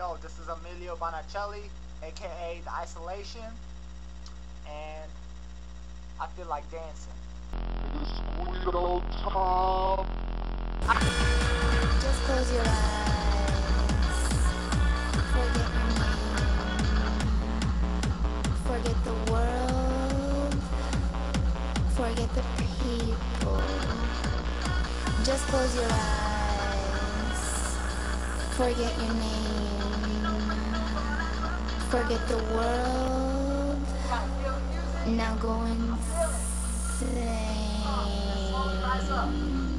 Yo, this is Emilio Bonacelli, aka the Isalation, and I feel like dancing. It's Guido time. Just close your eyes. Forget your name. Forget the world. Forget the people. Just close your eyes. Forget your name. Forget the world. Now go insane.